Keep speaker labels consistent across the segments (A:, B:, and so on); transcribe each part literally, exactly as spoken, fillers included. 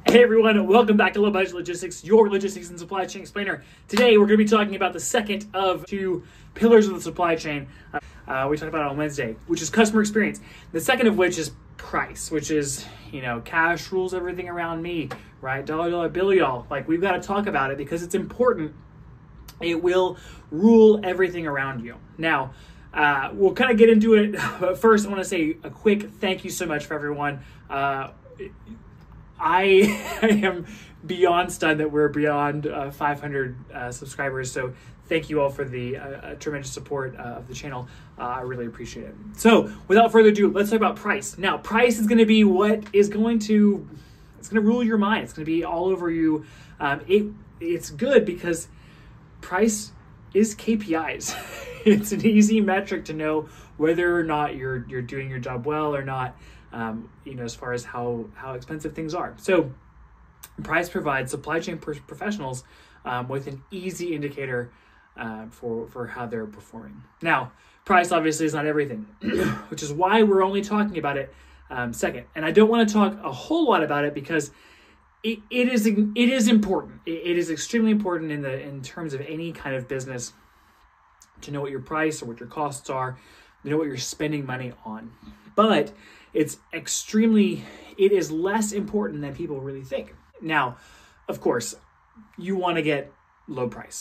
A: Hey everyone, welcome back to Low Budget Logistics, your logistics and supply chain explainer. Today we're going to be talking about the second of two pillars of the supply chain. Uh, we talked about it on Wednesday, which is customer experience. The second of which is price, which is, you know, cash rules everything around me, right? Dollar, dollar, bill, y'all. Like, we've got to talk about it because it's important. It will rule everything around you. Now, uh, we'll kind of get into it, but first I want to say a quick thank you so much for everyone. Uh, I am beyond stunned that we're beyond uh, five hundred uh, subscribers. So thank you all for the uh, tremendous support uh, of the channel. Uh, I really appreciate it. So without further ado, let's talk about price. Now, price is going to be what is going to, it's going to rule your mind. It's going to be all over you. Um, it It's good because price is K P Is. It's an easy metric to know whether or not you're you're doing your job well or not. Um, you know, as far as how, how expensive things are. So price provides supply chain pro professionals um, with an easy indicator uh, for, for how they're performing. Now, price obviously is not everything, which is why we're only talking about it um, second. And I don't want to talk a whole lot about it because it, it is it is important. It, it is extremely important in the in terms of any kind of business to know what your price or what your costs are, to know what you're spending money on. But it's extremely, it is less important than people really think. Now, of course, you want to get low price.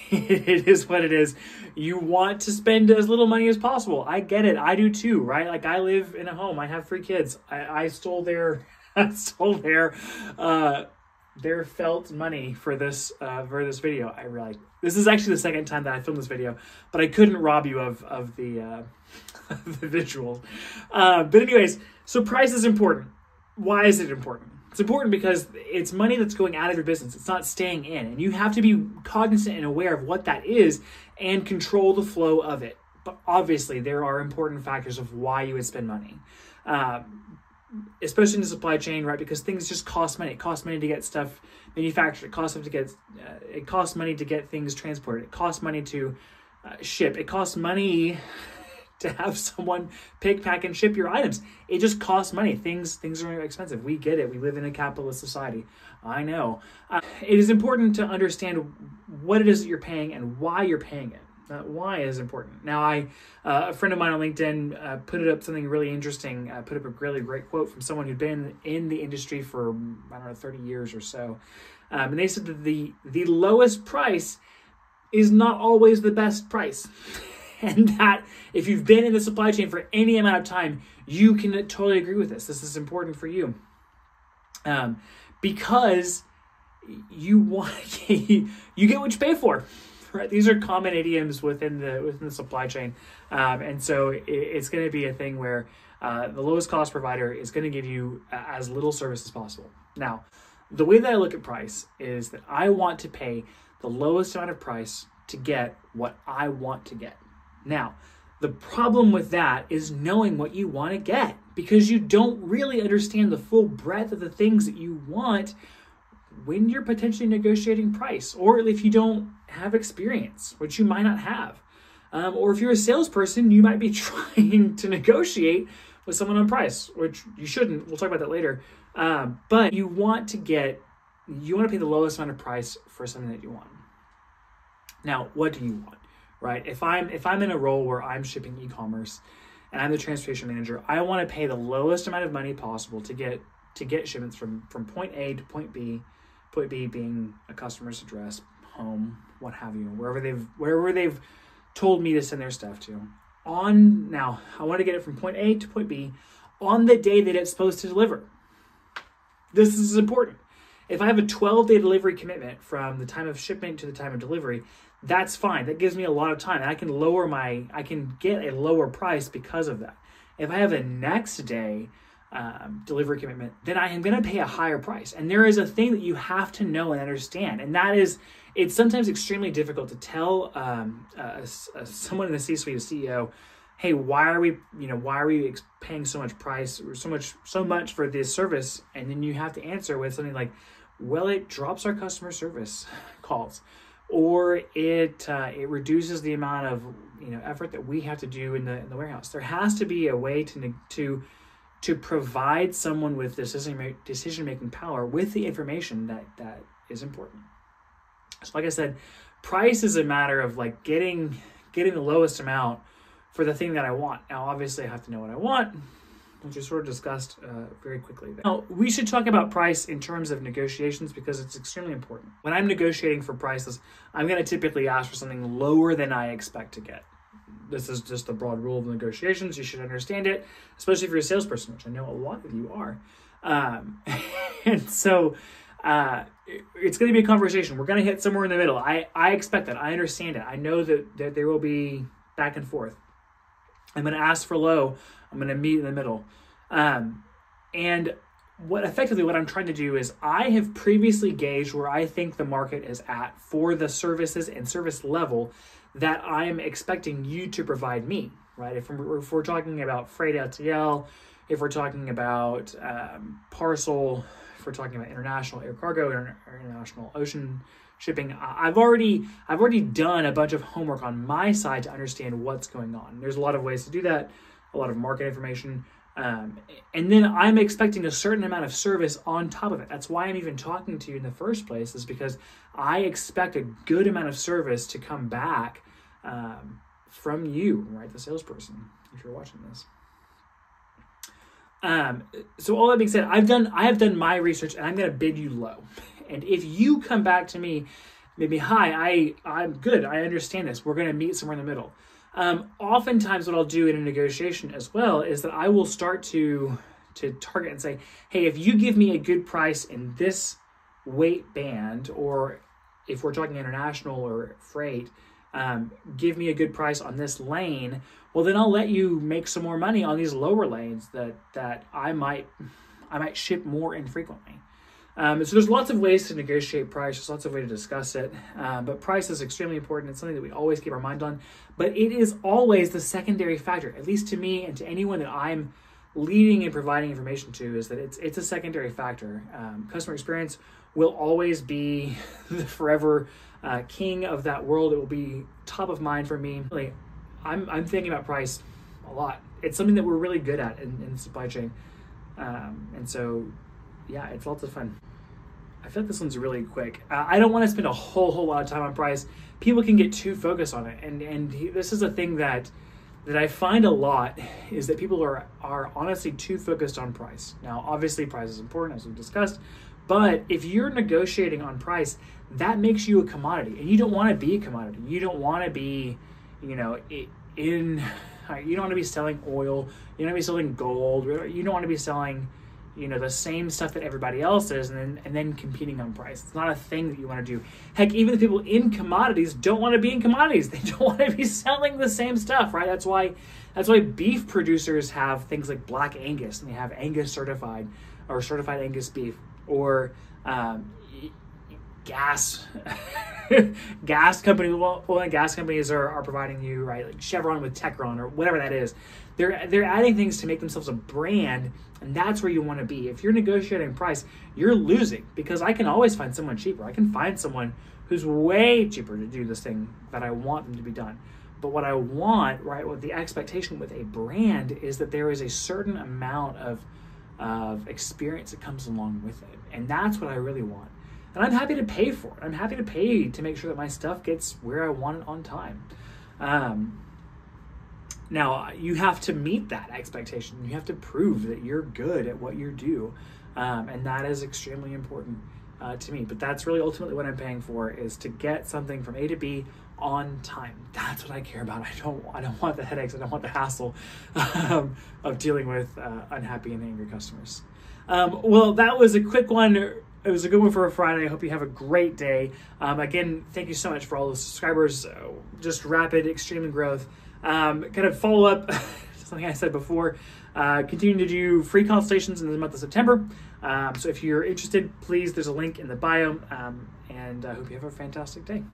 A: It is what it is. You want to spend as little money as possible. I get it. I do too, right? Like, I live in a home. I have three kids. I, I stole their, I stole their, uh, their felt money for this, uh, for this video. I realized this is actually the second time that I filmed this video, but I couldn't rob you of, of the, uh, the visuals. Uh, but anyways, so price is important. Why is it important? It's important because it's money that's going out of your business. It's not staying in. And you have to be cognizant and aware of what that is and control the flow of it. But obviously, there are important factors of why you would spend money. Uh, especially in the supply chain, right? Because things just cost money. It costs money to get stuff manufactured. It costs to get, uh, it costs money to get things transported. It costs money to uh, ship. It costs money to have someone pick, pack, and ship your items. It just costs money. Things things are expensive. We get it. We live in a capitalist society. I know. Uh, it is important to understand what it is that you're paying and why you're paying it. Uh, why is important. Now, I uh, a friend of mine on LinkedIn uh, put it up something really interesting. Uh, put up a really great quote from someone who'd been in the industry for, I don't know, thirty years or so. Um, and they said that the the lowest price is not always the best price. And that if you've been in the supply chain for any amount of time, you can totally agree with this. This is important for you. Um, because you want, you get what you pay for, right? These are common idioms within the, within the supply chain. Um, and so it, it's going to be a thing where uh, the lowest cost provider is going to give you as little service as possible. Now, the way that I look at price is that I want to pay the lowest amount of price to get what I want to get. Now, the problem with that is knowing what you want to get, because you don't really understand the full breadth of the things that you want when you're potentially negotiating price, or if you don't have experience, which you might not have. Um, or if you're a salesperson, you might be trying to negotiate with someone on price, which you shouldn't. We'll talk about that later. Um, but you want to get, you want to pay the lowest amount of price for something that you want. Now, what do you want? Right? If I'm if I'm in a role where I'm shipping e-commerce and I'm the transportation manager, I want to pay the lowest amount of money possible to get to get shipments from from point A to point B, point B being a customer's address, home, what have you, wherever they've wherever they've told me to send their stuff to. On now, I want to get it from point A to point B on the day that it's supposed to deliver. This is important. If I have a twelve day delivery commitment from the time of shipment to the time of delivery, that's fine. That gives me a lot of time. And I can lower my, I can get a lower price because of that. If I have a next day um, delivery commitment, then I am going to pay a higher price. And there is a thing that you have to know and understand. And that is, it's sometimes extremely difficult to tell um, uh, uh, someone in the C-suite, a C E O, hey, why are we, you know, why are we paying so much price or so much, so much for this service? And then you have to answer with something like, well, it drops our customer service calls, or it uh, it reduces the amount of you know effort that we have to do in the in the warehouse. There has to be a way to to to provide someone with decision decision making power with the information that that is important. So like I said, price is a matter of like getting getting the lowest amount for the thing that I want. Now, obviously, I have to know what I want, which is sort of discussed uh, very quickly. Now, we should talk about price in terms of negotiations because it's extremely important. When I'm negotiating for prices, I'm going to typically ask for something lower than I expect to get. This is just the broad rule of negotiations. You should understand it, especially if you're a salesperson, which I know a lot of you are. Um, and so uh, it's going to be a conversation. We're going to hit somewhere in the middle. I, I expect that. I understand it. I know that, that there will be back and forth. I'm going to ask for low. I'm going to meet in the middle. Um, and what effectively what I'm trying to do is I have previously gauged where I think the market is at for the services and service level that I'm expecting you to provide me, right? If we're, if we're talking about freight L T L, if we're talking about um, parcel, if we're talking about international air cargo, or international ocean shipping, I've already I've already done a bunch of homework on my side to understand what's going on. There's a lot of ways to do that, a lot of market information, um, and then I'm expecting a certain amount of service on top of it. That's why I'm even talking to you in the first place, is because I expect a good amount of service to come back um, from you, right, the salesperson, if you're watching this. Um, so all that being said, I've done I have done my research, and I'm going to bid you low. And if you come back to me, maybe, hi, I, I'm good. I understand this. We're going to meet somewhere in the middle. Um, oftentimes what I'll do in a negotiation as well is that I will start to, to target and say, hey, if you give me a good price in this weight band, or if we're talking international or freight, um, give me a good price on this lane, well, then I'll let you make some more money on these lower lanes that, that I might, I might ship more infrequently. Um, so there's lots of ways to negotiate price. There's lots of ways to discuss it. Uh, but price is extremely important. It's something that we always keep our mind on. But it is always the secondary factor, at least to me and to anyone that I'm leading and providing information to, is that it's it's a secondary factor. Um, customer experience will always be the forever uh, king of that world. It will be top of mind for me. Like, I'm, I'm thinking about price a lot. It's something that we're really good at in, in supply chain. Um, and so, yeah, it's lots of fun. I feel like this one's really quick. Uh, I don't want to spend a whole whole lot of time on price. People can get too focused on it, and and he, this is a thing that that I find a lot, is that people are are honestly too focused on price. Now, obviously, price is important, as we've discussed, but if you're negotiating on price, that makes you a commodity, and you don't want to be a commodity. You don't want to be, you know, in. You don't want to be selling oil. You don't want to be selling gold. You don't want to be selling, you know, the same stuff that everybody else is, and then and then competing on price. It's not a thing that you want to do. Heck, even the people in commodities don't want to be in commodities. They don't want to be selling the same stuff, right? That's why that's why beef producers have things like Black Angus, and they have Angus certified or certified Angus beef, or um, gas gas company oil and gas companies are, are providing you, right, like Chevron with Techron or whatever that is. They're they're adding things to make themselves a brand, and that's where you want to be. If you're negotiating price, you're losing, because I can always find someone cheaper. I can find someone who's way cheaper to do this thing that I want them to be done. But what I want, right, what the expectation with a brand is that there is a certain amount of of experience that comes along with it, and that's what I really want. And I'm happy to pay for it. I'm happy to pay to make sure that my stuff gets where I want it on time. Um, now, you have to meet that expectation. You have to prove that you're good at what you do. Um, and that is extremely important uh, to me. But that's really ultimately what I'm paying for, is to get something from A to B on time. That's what I care about. I don't, I don't want the headaches. I don't want the hassle um, of dealing with uh, unhappy and angry customers. Um, well, that was a quick one. It was a good one for a Friday. I hope you have a great day. Um, again, thank you so much for all the subscribers. Uh, just rapid, extreme growth. Um, kind of follow up, something I said before, uh, continuing to do free consultations in the month of September. Um, so if you're interested, please, there's a link in the bio. Um, and I hope you have a fantastic day.